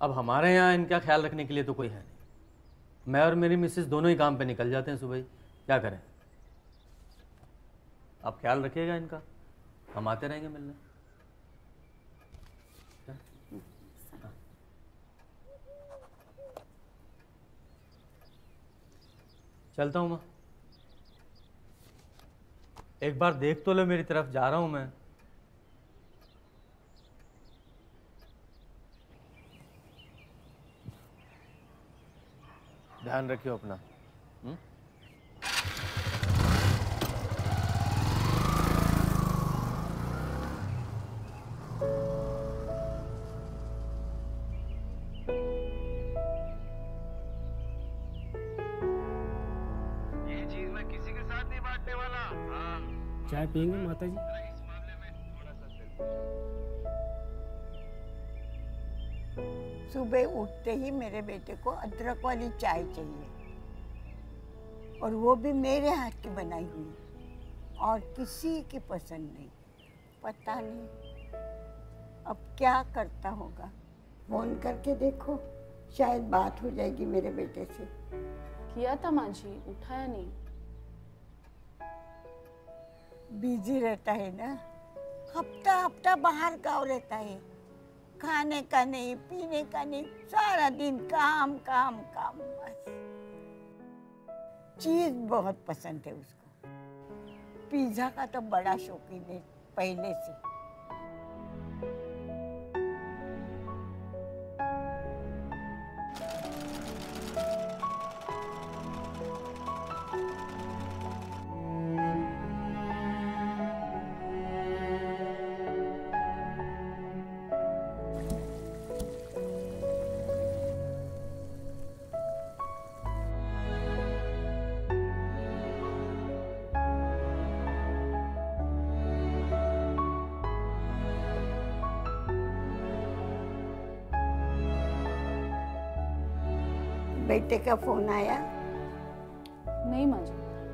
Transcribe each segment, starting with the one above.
अब हमारे यहाँ इनका ख्याल रखने के लिए तो कोई है नहीं। मैं और मेरी मिसेस दोनों ही काम पे निकल जाते हैं सुबह ही। क्या करें? आप ख्याल रखिएगा इनका, हम आते रहेंगे मिलने। चलता हूँ मैं। एक बार देख तो लो मेरी तरफ, जा रहा हूँ मैं। ध्यान रखियो अपना। ये चीज मैं किसी के साथ नहीं बांटने वाला। हाँ, चाय पियेंगे माता जी? इस मामले में थोड़ा सा सुबह उठते ही मेरे बेटे को अदरक वाली चाय चाहिए, और वो भी मेरे हाथ की बनाई हुई, और किसी की पसंद नहीं। पता नहीं अब क्या करता होगा। फोन करके देखो, शायद बात हो जाएगी मेरे बेटे से। किया था माँ जी, उठाया नहीं। बिजी रहता है ना, हफ्ता हफ्ता बाहर गाँव रहता है। खाने का नहीं, पीने का नहीं, सारा दिन काम काम काम बस। चीज बहुत पसंद है उसको। पिज्जा का तो बड़ा शौकीन है पहले से। बेटे का फोन आया? नहीं माँ जी।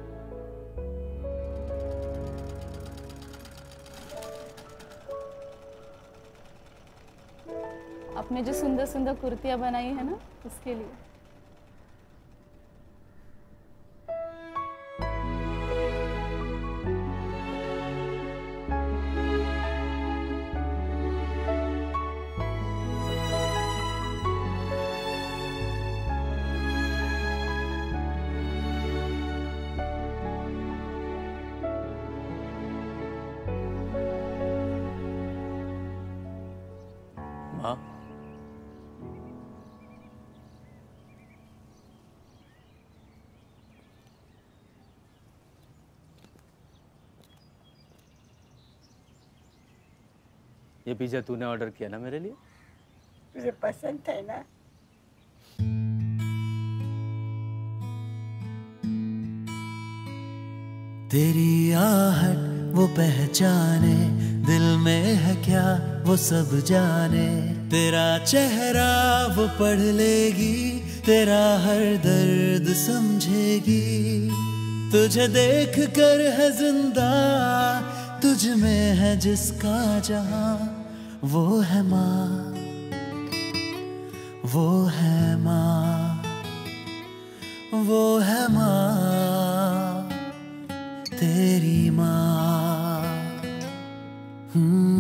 आपने जो सुंदर सुंदर कुर्तियां बनाई है ना, उसके लिए। माँ, ये पिज्जा तूने ऑर्डर किया ना मेरे लिए? तुझे पसंद है ना? तेरी आहट वो पहचाने, दिल में है क्या वो सब जाने। तेरा चेहरा वो पढ़ लेगी, तेरा हर दर्द समझेगी। तुझे देख कर है जिंदा, तुझ में है जिसका जहां। वो है माँ, वो है माँ, वो है माँ, तेरी माँ।